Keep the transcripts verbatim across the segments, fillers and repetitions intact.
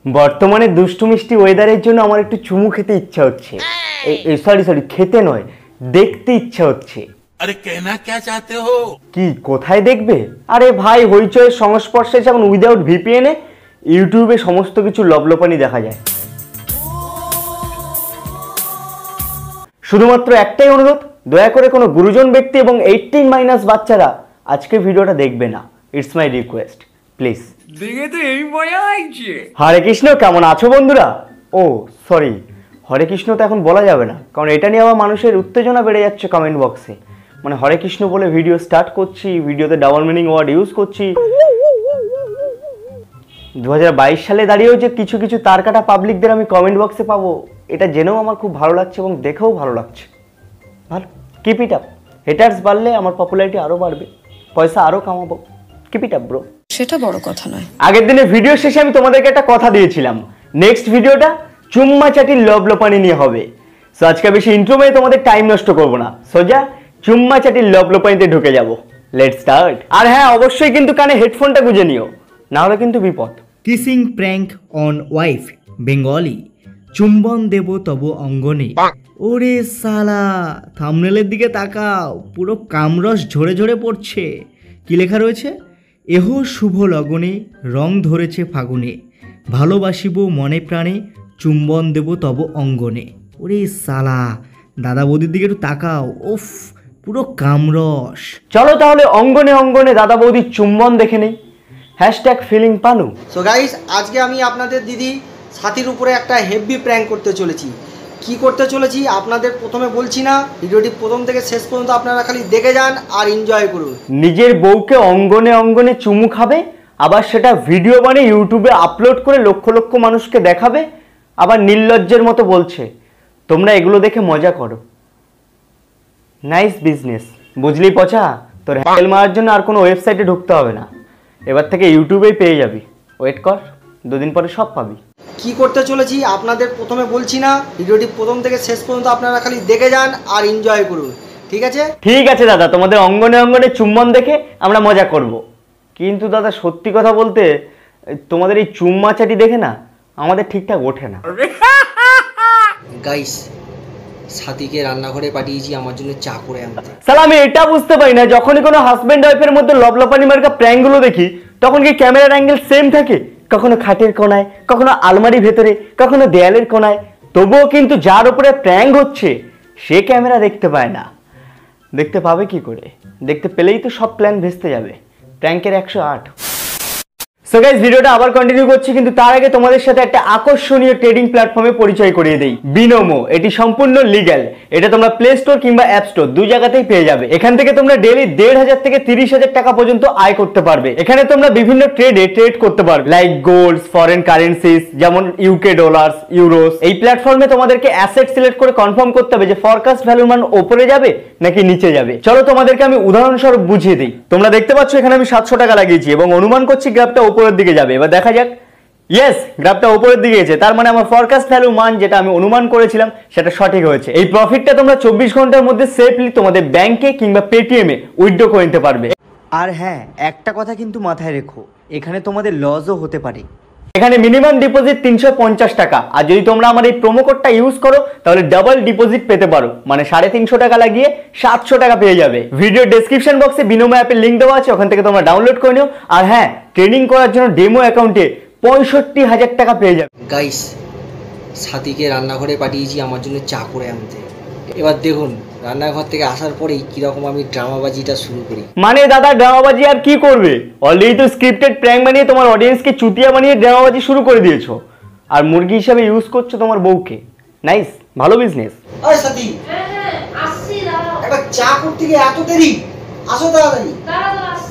বর্তমানে দুষ্টু মিষ্টি ওয়েদারের জন্য আমার একটু চুমু খেতে ইচ্ছা হচ্ছে। এই সরি সরি খেতে নয়, দেখতে ইচ্ছা হচ্ছে। আরে কেনা क्या चाहते हो? কি কোথায় দেখবে? আরে ভাই হইচয়ের সংস্পর্শে এখন উইদাউট ভিপিএন এ ইউটিউবে সমস্ত কিছু লবলোপানি দেখা যায়। শুধুমাত্র একটাই অনুরোধ, দয়া করে কোনো গুরুজন ব্যক্তি এবং এইটিন মাইনাস বাচ্চারা আজকে ভিডিওটা দেখবে না। It's my request, please. দেখে তো এই মজা হয়েছে। হরে কৃষ্ণ, কেমন আছো বন্ধুরা? ও সরি, হরে কৃষ্ণ তো এখন বলা যাবে না, কারণ এটা নিয়ে আবার মানুষের উত্তেজনা বেড়ে যাচ্ছে কমেন্ট বক্সে। মানে হরে কৃষ্ণ বলে ভিডিও স্টার্ট করছি, ভিডিওতে ডাবল মিনিং ওয়ার্ড ইউজ করছি। দু হাজার বাইশ সালে দাঁড়িয়েও যে কিছু কিছু তার কাটা পাবলিকদের আমি কমেন্ট বক্সে পাবো, এটা জেনেও আমার খুব ভালো লাগছে এবং দেখেও ভালো লাগছে। ভালো, কিপ ইট আপ। হেটার্স বাড়লে আমার পপুলারিটি আরও বাড়বে, পয়সা আরও কামাবো। Keep it up bro. সেটা বড় কথা নয়। আগের দিনে ভিডিও শেষে আমি তোমাদেরকে একটা কথা দিয়েছিলাম, নেক্সট ভিডিওটা চুম্মা চাটির লবলোপানি নিয়ে হবে। সো আজকে বেশি ইন্ট্রো মেয়ে তোমাদের টাইম নষ্ট করবো না, সোজা চুম্মা চাটির লবলোপানিতে ঢুকে যাব। Let's start. আর হ্যাঁ, অবশ্যই কিন্তু কানে হেডফোনটা গুঁজে নিও, না হলে কিন্তু বিপদ। Kissing prank on wife Bengali, চুম্বন দেব তব অঙ্গনে। ওরে সালা, থাম্বনেলের দিকে তাকাও, পুরো কামরস ঝরে ঝরে পড়ছে। কি লেখা রয়েছে? এহ শুভ লগনে, রং ধরেছে ফাগুনে, ভালোবাসিব মনে প্রাণে, চুম্বন দেব তব অঙ্গনে। ওরে সালা, দাদা বৌদির দিকে একটু তাকাও, উফ পুরো কামরস। চলো তাহলে অঙ্গনে অঙ্গনে দাদা বৌদির চুম্বন দেখে নেই। হ্যাশট্যাগ ফিলিং পানু। সো গাইস, আজকে আমি আপনাদের দিদি সাথীর উপরে একটা হেভি প্র্যাঙ্ক করতে চলেছি। কি করতে চলেছি আপনাদের প্রথমে বলছি না, ভিডিওটি প্রথম থেকে শেষ পর্যন্ত আপনারা খালি দেখে যান আর এনজয় করুন। নিজের বউকে অঙ্গনে অঙ্গনে চুমু খাবে, আবার সেটা ভিডিও বানিয়ে ইউটিউবে আপলোড করে লক্ষ লক্ষ মানুষকে দেখাবে, আবার নির্লজ্জের মতো বলছে তোমরা এগুলো দেখে মজা করো। নাইস বিজনেস, বুঝলি পচা? তোর হ্যান্ডেল মারার জন্য আর কোনো ওয়েবসাইটে ঢুকতে হবে না, এবার থেকে ইউটিউবেই পেয়ে যাবি। ওয়েট কর, দুদিন পরে সব পাবি। কি করতে চলেছি আপনাদের প্রথমে বলছি না, ভিডিওটি প্রথম থেকে শেষ পর্যন্ত আপনারা খালি দেখে যান আর এনজয় করুন, ঠিক আছে? ঠিক আছে দাদা, তোমাদের অঙ্গনে অঙ্গনে চুম্বন দেখে আমরা মজা করব। কিন্তু দাদা সত্যি কথা বলতে, তোমাদের এই চুম্মা চাটি দেখে না আমাদের ঠিকঠাক ওঠে না। গাইস, সাথীকে রান্নাঘরে পাঠিয়েছি আমার জন্য চা করে আনতে। সালা, আমি এটা বুঝতে পারি না, যখনই কোনো হাজব্যান্ড ওয়াইফের মধ্যে লবলপানি মার্কা প্র্যাঙ্কগুলো দেখি, তখন কি ক্যামেরার অ্যাঙ্গেল সেম থাকে? কখনো খাটের কোনায়, কখনো আলমারির ভেতরে, কখনো দেয়ালের কোনায়। তবুও কিন্তু যার উপরে প্র্যাঙ্ক হচ্ছে সে ক্যামেরা দেখতে পায় না। দেখতে পাবে কি করে? দেখতে পেলেই তো সব প্ল্যান ভেস্তে যাবে। প্র্যাঙ্কের একশো আট। সো গাইস, ভিডিওটা আবার কন্টিনিউ করছি, কিন্তু তার আগে তোমাদের সাথে একটা আকর্ষণীয় ট্রেডিং প্ল্যাটফর্মে পরিচয় করিয়ে দেই, বিনোমো। এটি সম্পূর্ণ লিগ্যাল, এটা তোমরা প্লে স্টোর কিংবা অ্যাপ স্টোর দুই জায়গাতেই পেয়ে যাবে। এখান থেকে তোমরা ডেইলি দেড় হাজার থেকে তিরিশ হাজার টাকা পর্যন্ত আয় করতে পারবে। এখানে তোমরা বিভিন্ন ট্রেডে ট্রেড করতে পারবে, লাইক গোল্ড, ফরেন কারেন্সিস যেমন ইউকে ডলার্স, ইউরোস। এই প্ল্যাটফর্মে তোমাদেরকে অ্যাসেট সিলেক্ট করে কনফার্ম করতে হবে যে ফরকাস্ট ভ্যালুর মান উপরে যাবে নাকি নিচে যাবে। চলো তোমাদেরকে আমি উদাহরণস্বরূপ বুঝিয়ে দিই। তোমরা দেখতে পাচ্ছ এখানে আমি সাতশো টাকা লাগিয়েছি এবং অনুমান করছি গ্রাফটা উপরের দিকে যাবে। এবার দেখা যাক। ইয়েস, গ্রাফটা উপরের দিকে গেছে, তার মানে আমার ফরকাস্ট ভ্যালু মান যেটা আমি অনুমান করেছিলাম সেটা সঠিক হয়েছে। এই প্রফিটটা তোমরা চব্বিশ ঘন্টার মধ্যে সেফলি তোমাদের ব্যাংকে কিংবা পেটিএম এ উইথড্র করে নিতে পারবে। আর হ্যাঁ, একটা কথা কিন্তু মাথায় রেখো, এখানে তোমাদের লসও হতে পারে। এখানে মিনিমাম ডিপোজিট তিনশো পঞ্চাশ টাকা, আর যদি তোমরা আমার এই প্রোমো কোডটা ইউজ করো তাহলে ডাবল ডিপোজিট পেতে পারো, মানে সাড়ে তিনশো টাকা লাগিয়ে সাতশো টাকা পেয়ে যাবে। ভিডিও ডেসক্রিপশন বক্সে বিনোমো অ্যাপের লিঙ্ক দেওয়া আছে, ওখান থেকে তোমরা ডাউনলোড করে নিও। আর হ্যাঁ, ট্রেনিং করার জন্য ডেমো অ্যাকাউন্টে পঁয়ষট্টি হাজার টাকা পেয়ে যাবে। গাইস, সাথীকে রান্নাঘরে পাঠিয়েছি আমার জন্য চা করে আনতে। এবার দেখুন রান্নাঘর থেকে আসার পরেই কিরকম আমি ড্রামাবাজিটা শুরু করি। মানে দাদা ড্রামাবাজি আর কি করবে? অলরেডি তো স্ক্রিপ্টেড প্র্যাঙ্ক বানিয়ে তোমার অডিয়েন্সকে চুতিয়া বানিয়ে ড্রামাবাজি শুরু করে দিয়েছো, আর মুরগি হিসাবে ইউজ করছো তোমার বউকে। নাইস, ভালো বিজনেস। আরে সাথী, হ্যাঁ হ্যাঁ আসছি, দাঁড়াও। একবার চা করতে গিয়ে এত দেরি, আসো তাড়াতাড়ি। দাঁড়াও, আসছি।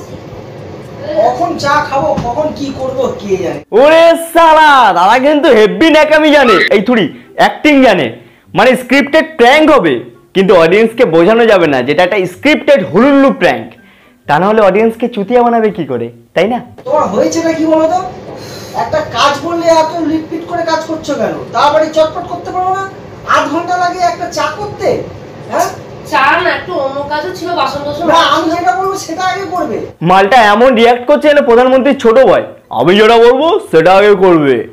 কখন চা খাবো, কখন কি করব কে জানে। ওরে সালা, দাদা কিন্তু হেভি ন্যাকামি জানে, এই থুড়ি অ্যাক্টিং জানে। মানে স্ক্রিপ্টেড প্র্যাঙ্ক হবে, কিন্তু অডিয়েন্সকে বোঝানো যাবে না যেটা একটা স্ক্রিপ্টেড হুলুল্লু প্র্যাঙ্ক, তা না হলে অডিয়েন্সকে চুতিয়া বানাবে কি করে, তাই না? তোমার হয়েছে না কি বলো তো? একটা কাজ বললে এত রিপিট করে কাজ করছো কেন? তারপরে চটপট করতে পারো না? আধ ঘন্টা লাগে একটা চা করতে, হ্যাঁ? চা না, একটু অন্য কাজও ছিল, বাসন টাসন। না, আমি যেটা বলবো সেটা আগে করবে। মালটা এমন রিয়াক্ট করছে যেন প্রধানমন্ত্রীর ছোট ভাই। আমি যেটা বলবো সেটা আগে করবে।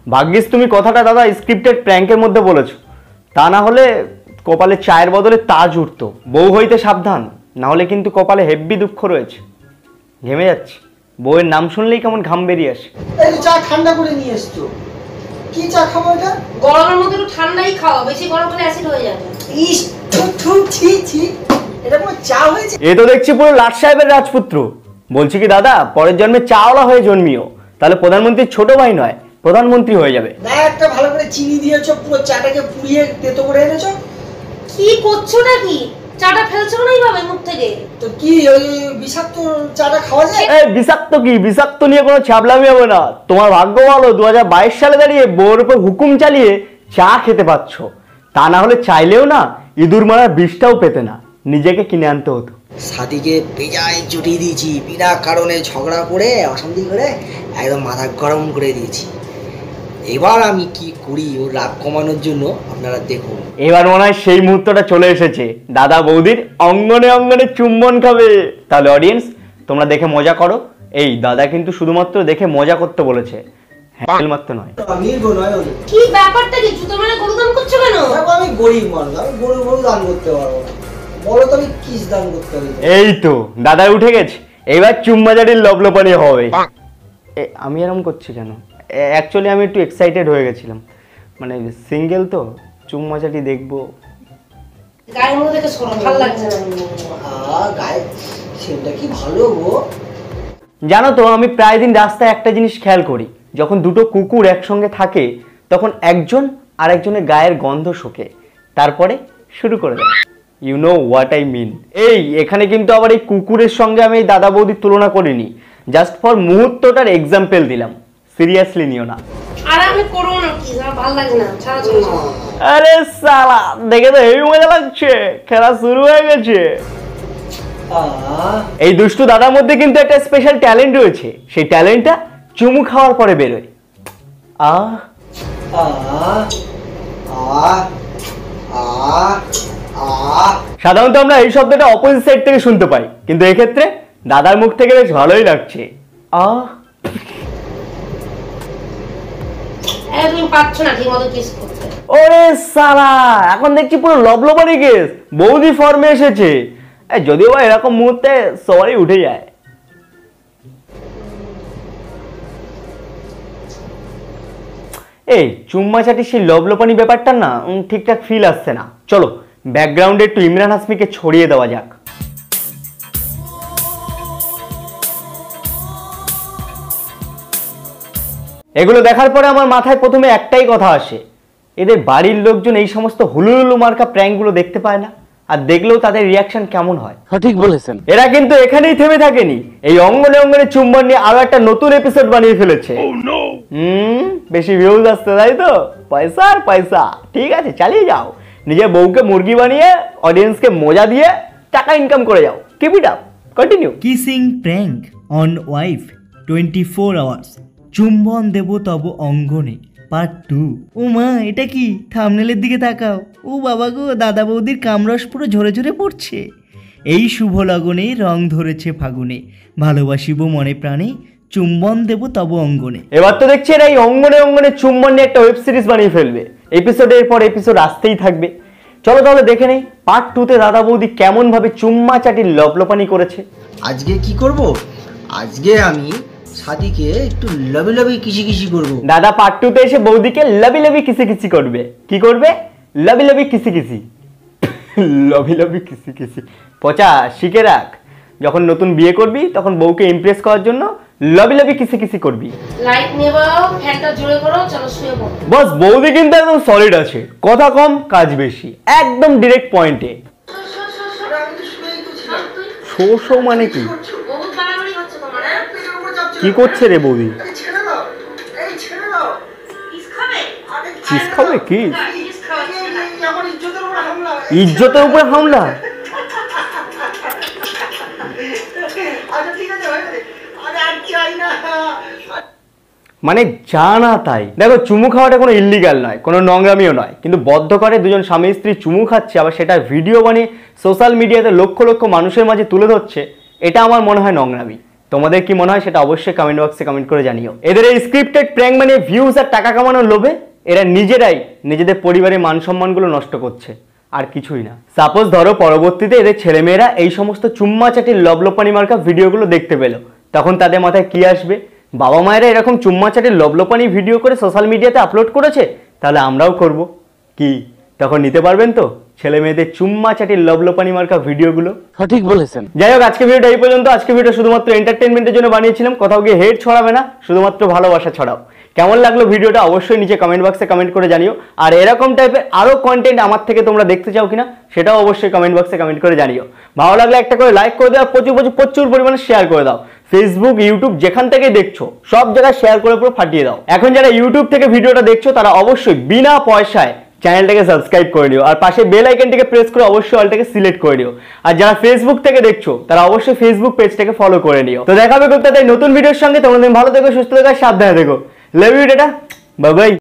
ভাগ্যিস তুমি কথাটা দাদা স্ক্রিপ্টেড প্র্যাঙ্কের মধ্যে বলেছো, তা না হলে কপালে চায়ের বদলে তাজ উঠতো। বউ হইতে সাবধান, না হলে কিন্তু কপালে হেব্বি দুঃখ রয়েছে। ঘেমে যাচ্ছে, বউয়ের নাম শুনলেই কেমন ঘাম বেরিয়ে আসে। এই চা ঠান্ডা করে নিয়ে এসছো, কি চা খাবো এটা? গরমের মধ্যে একটু ঠান্ডাই খাও, বেশি গরম হলে অ্যাসিড হয়ে যাবে। ইস থু থু ছি ছি, এটা কোনো চা হয়েছে? এ তো দেখছি পুরো লাট সাহেবের রাজপুত্র। বলছি কি দাদা, পরের জন্মে চাওয়ালা হয়ে জন্মিও, তাহলে প্রধানমন্ত্রীর ছোট ভাই নয়, প্রধানমন্ত্রী হয়ে যাবে। না একটা ভালো করে চিনি দিয়েছো, পুরো চাটাকে পুড়িয়ে তেতো করে এনেছো। কি করছো নাকি? চাটা ফেলছো না এইভাবে মুখ থেকে? তো কি ওই বিষাক্ত চাটা খাওয়া যায়? এই বিষাক্ত কি, বিষাক্ত নিয়ে কোনো ছাবলামি হবে না। তোমার ভাগ্য ভালো দু হাজার বাইশ সালে দাঁড়িয়ে বউর উপর হুকুম চালিয়ে চা খেতে পাচ্ছ, তা না হলে চাইলেও না ইঁদুর মারার বিষটাও পেতে না, নিজেকে কিনে আনতে হতো। সাদিকে বেজায় চটিয়ে দিয়েছি, বিনা কারণে ঝগড়া করে অশান্তি করে একদম মাথা গরম করে দিয়েছি। এবার আমি কি করি ওর রাগ কমানোর জন্য আপনারা দেখুন। এবার মনে হয় সেই মুহূর্তটা চলে এসেছে, দাদা বৌদির অঙ্গনে অঙ্গনে চুম্বন খাবে। তাহলে অডিয়েন্স তোমরা দেখে মজা করো। এই দাদা কিন্তু শুধুমাত্র দেখে মজা করতে বলেছে, হ্যাঁ মাত্র নয়। আমি নয় ওই কি ব্যাপারটা কি? জুতো মেরে গরু দান করছো কেন? দেখো আমি গরিব মানুষ, আমি গরু গরু দান করতে পারবো না। বলো তো আমি কিস দান করতে পারি? এই তো দাদা উঠে গেছে, এবার চুম্মাজারির লবলপানি হবে। এ, আমি এরকম করছি কেন? অ্যাকচুয়ালি আমি একটু এক্সাইটেড হয়ে গেছিলাম, মানে সিঙ্গেল তো চুম্মাচাটি দেখবো। গায়ের মধ্যে দেখে সরো, ভালো লাগছে না। আ গায়ে সেটা কি ভালো গো। জানো তো আমি প্রায় দিন রাস্তায় একটা জিনিস খেয়াল করি, যখন দুটো কুকুর একসঙ্গে থাকে তখন একজন আরেকজনের গায়ের গন্ধ শোকে, তারপরে শুরু করে দেয়। You know what I mean. এই এখানে কিন্তু আবার এই কুকুরের সঙ্গে আমি এই দাদা বৌদির তুলনা করিনি, জাস্ট ফর মুহূর্তটার এক্সাম্পল দিলাম, সিরিয়াসলি নিও না। আর আমি করবো না, কি ভালো লাগে না, ছাড়া চলে যাও। আরে সালা দেখে তো হেভি মজা লাগছে, খেলা শুরু হয়ে গেছে। এই দুষ্টু দাদার মধ্যে কিন্তু একটা স্পেশাল ট্যালেন্ট রয়েছে, সেই ট্যালেন্টটা চুমু খাওয়ার পরে বেরোয়। আহ সাধারণত আমরা এই শব্দটা অপোজিট সাইড থেকে শুনতে পাই, কিন্তু এক্ষেত্রে দাদার মুখ থেকে বেশ ভালোই লাগছে। আহ তুমি পাচ্ছ না ঠিক মতো কিস করতে। ওরে সালা এখন দেখছি পুরো লবলবারি কেস, বৌদি ফর্মে এসেছে। যদিও বা এরকম মুহূর্তে সবারই উঠে যায়। এই চুম্মা চাটি সেই লবলপানি ব্যাপারটা না ঠিকঠাক ফিল আসছে না। চলো ব্যাকগ্রাউন্ডে একটু ইমরান হাসমিকে ছড়িয়ে দেওয়া যাক। এগুলো দেখার পরে আমার মাথায় প্রথমে একটাই কথা আসে, এদের বাড়ির লোকজন এই সমস্ত হুলুহুলু মার্কা প্র্যাঙ্কগুলো দেখতে পায় না, আর দেখলেও তাদের রিয়াকশন কেমন হয়। সঠিক বলেছেন। এরা কিন্তু এখানেই থেমে থাকেনি, এই অঙ্গনে অঙ্গনে চুম্বন নিয়ে আরো একটা নতুন এপিসোড বানিয়ে ফেলেছে। হুম বেশি ভিউজ আসছে তাই তো, পয়সা আর পয়সা। ঠিক আছে চালিয়ে যাও, নিজের বউকে মুরগি বানিয়ে অডিয়েন্সকে মজা দিয়ে টাকা ইনকাম করে যাও। Keep it up, continue. Kissing prank on wife twenty four hours, চুম্বন দেব তব অঙ্গনে পার্ট টু। ও মা এটা কি? থাম্বনেলের দিকে তাকাও। ও বাবা গো, দাদা বৌদির কামরস পুরো ঝরে ঝরে পড়ছে। এই শুভ লগনে রং ধরেছে ফাগুনে, ভালোবাসিব মনে প্রাণে, চুম্বন দেব তব অঙ্গনে। এবার তো দেখছি এরা এই অঙ্গনে অঙ্গনে চুম্বন নিয়ে একটা ওয়েব সিরিজ বানিয়ে ফেলবে, এপিসোডের পর এপিসোড আসতেই থাকবে। চলো তাহলে দেখে নেই পার্ট টুতে দাদা বৌদি কেমন ভাবে চুম্মা চাটির লপলপানি করেছে। আজকে কি করব? আজকে আমি সাদিকে একটু লবি লবি কিসি কিসি করব। দাদা পার্ট টুতে এসে বৌদিকে লবি লবি কিসি কিসি করবে। কি করবে? লবি লবি কিসি কিসি। লবি লবি কিসি কিসি পচা শিখে রাখ, যখন নতুন বিয়ে করবি তখন বউকে ইমপ্রেস করার জন্য লবি লবি কিসি কিসি করবি। লাইট নেবাও, ফ্যানটা জোরে করো, চলো শুয়ে পড়ো। বস বৌদি কিন্তু একদম সলিড আছে, কথা কম কাজ বেশি, একদম ডিরেক্ট পয়েন্টে। শো শো মানে কি? বহুত বাড়াবাড়ি হচ্ছে তোমার। কি করছে রে বৌদি? চিজ খাবে কি? ইজ্জতের উপরে হামলা? মানে জানা তাই। দেখো চুমু খাওয়াটা কোনো ইল্লিগাল নয়, কোনো নোংরামিও নয়, কিন্তু বদ্ধ করে দুজন স্বামী স্ত্রী চুমু খাচ্ছে আবার সেটা ভিডিও বানিয়ে সোশ্যাল মিডিয়াতে লক্ষ লক্ষ মানুষের মাঝে তুলে ধরছে, এটা আমার মনে হয় নোংরামি। তোমাদের কি মনে হয় সেটা অবশ্যই কমেন্ট বক্সে কমেন্ট করে জানিও। এদের এই স্ক্রিপ্টেড প্র্যাঙ্ক মানে ভিউজ আর টাকা কামানোর লোভে এরা নিজেরাই নিজেদের পরিবারের মান সম্মানগুলো নষ্ট করছে, আর কিছুই না। সাপোজ ধরো পরবর্তীতে এদের ছেলেমেয়েরা এই সমস্ত চুম্মা চাটির লবলোপানি মার্কা ভিডিওগুলো দেখতে পেলো, তখন তাদের মাথায় কি আসবে? বাবা মায়েরা এরকম চুম্মা চাটির লবলোপানি ভিডিও করে সোশ্যাল মিডিয়াতে আপলোড করেছে, তাহলে আমরাও করব কি? তখন নিতে পারবেন তো ছেলে মেয়েদের চুম্মা চাটির লবলোপানি মার্কা ভিডিওগুলো? সঠিক বলেছেন। যাই হোক, আজকে ভিডিওটা এই পর্যন্ত। আজকে ভিডিও শুধুমাত্র এন্টারটেনমেন্টের জন্য বানিয়েছিলাম, কোথাও গিয়ে হেড ছড়াবে না, শুধুমাত্র ভালোবাসা ছড়াও। কেমন লাগলো ভিডিওটা অবশ্যই নিচে কমেন্ট বক্সে কমেন্ট করে জানিও। আর এরকম টাইপের আরো কন্টেন্ট আমার থেকে তোমরা দেখতে চাও কিনা সেটাও অবশ্যই কমেন্ট বক্সে কমেন্ট করে জানিও। ভালো লাগলে একটা করে লাইক করে দাও, প্রচুর প্রচুর প্রচুর পরিমাণে শেয়ার করে দাও। ফেসবুক, ইউটিউব যেখান থেকে দেখছো সব জায়গায় শেয়ার করে পুরো ফাটিয়ে দাও। এখন যারা ইউটিউব থেকে ভিডিওটা দেখছো তারা অবশ্যই বিনা পয়সায় চ্যানেলটাকে সাবস্ক্রাইব করে নিও, আর পাশে বেল আইকনটাকে প্রেস করে অবশ্যই অলটাকে সিলেক্ট করে নিও। আর যারা ফেসবুক থেকে দেখছো তারা অবশ্যই ফেসবুক পেজটাকে ফলো করে নিও। তো দেখা হবে কোথায় নতুন ভিডিওর সঙ্গে। তোমরা ভালো থেকো, সুস্থ থেকো, সাবধানে থেকো। Love you tata, bye by.